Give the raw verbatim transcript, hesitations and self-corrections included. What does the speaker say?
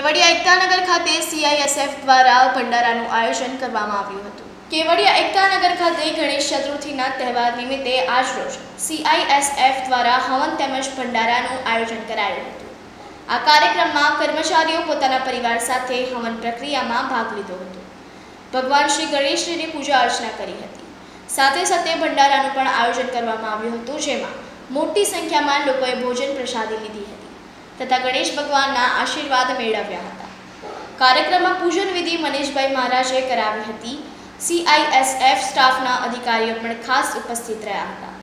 કેવડિયા એકતાનગર ખાતે સીઆઈએસએફ દ્વારા ભંડારાનું આયોજન કરવામાં આવ્યું હતું। કેવડિયા એકતાનગર ખાતે ગણેશ ચતુર્થીના તહેવાર નિમિત્તે આજરોજ સીઆઈએસએફ દ્વારા હવન તેમજ ભંડારાનું આયોજન કરાયું હતું। આ કાર્યક્રમમાં કર્મચારીઓ પોતાના પરિવાર સાથે હવન પ્રક્રિયામાં ભાગ લીધો હતો। ભગવાન શ્રી ગણેશજીની પૂજા અર્ચના કરી હતી। સાથે સાથે ભંડારાનું પણ આયોજન કરવામાં આવ્યું હતું, જેમાં મોટી સંખ્યામાં લોકોએ ભોજન પ્રસાદી લીધી હતી તથા ગણેશ ભગવાનના આશીર્વાદ મેળવ્યા હતા। કાર્યક્રમમાં પૂજન વિધિ મનીષભાઈ મહારાજે કરાવી હતી। સીઆઈએસએફ સ્ટાફના અધિકારીઓ પણ ખાસ ઉપસ્થિત રહ્યા હતા।